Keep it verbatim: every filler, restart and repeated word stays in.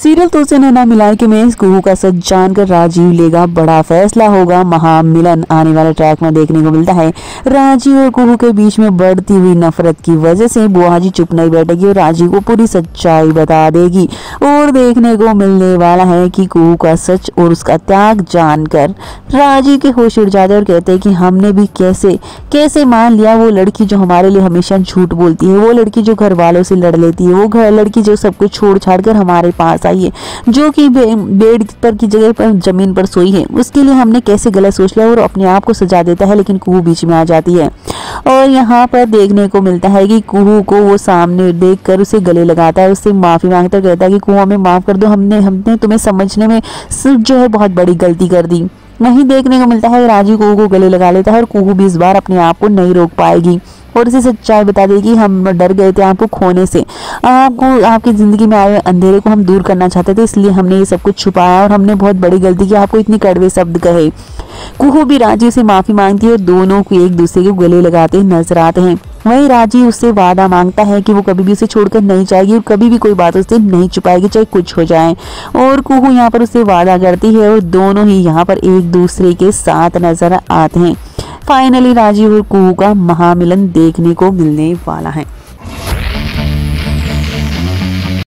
Serial तो से नैना मिलाए कि मैं कुहू का सच जानकर राजीव लेगा बड़ा फैसला, होगा महामिलन आने वाले ट्रैक में देखने को मिलता है। राजीव और कुहू के बीच में बढ़ती हुई नफरत की वजह से बुआ जी चुप नहीं बैठेगी और राजीव को पूरी सच्चाई बता देगी और देखने को मिलने वाला है कि कुहू का सच और उसका त्याग जानकर राजीव के होश उड़ जाते और कहते हैं कि हमने भी कैसे कैसे मान लिया वो लड़की जो हमारे लिए हमेशा झूठ बोलती है, वो लड़की जो घर वालों से लड़ लेती है, वो घर लड़की जो सब कुछ छोड़ छाड़ कर हमारे पास आई है, जो कि बे, बेड पर की जगह पर जमीन पर सोई है, उसके लिए हमने कैसे गलत सोच लिया और अपने आप को सजा देता है। लेकिन कुहू बीच में आ जाती है और यहाँ पर देखने को मिलता है कि कुहू को वो सामने देखकर उसे गले लगाता है, उससे माफी मांगता कहता है कि कुहू हमें माफ कर दो, हमने हमने तुम्हें समझने में सिर्फ जो है बहुत बड़ी गलती कर दी। वहीं देखने को मिलता है राजीव कुहू को गले लगा लेता है और कुहू भी इस बार अपने आप को नहीं रोक पाएगी और इसे सच्चाई बता देगी हम डर गए थे आपको खोने से, आपको आपकी जिंदगी में आए अंधेरे को हम दूर करना चाहते थे, इसलिए हमने ये सब कुछ छुपाया और हमने बहुत बड़ी गलती की, आपको इतने कड़वे शब्द कहे। कुहू भी राजीव से माफी मांगती है और दोनों को एक दूसरे के गले लगाते नजर आते हैं। वहीं राजीव उससे वादा मांगता है कि वो कभी भी उसे छोड़कर नहीं जाएगी और कभी भी कोई बात उससे नहीं छुपाएगी चाहे कुछ हो जाए, और कुहू यहाँ पर उससे वादा करती है और दोनों ही यहाँ पर एक दूसरे के साथ नजर आते हैं। फाइनली राजीव और कुहू का महामिलन देखने को मिलने वाला है।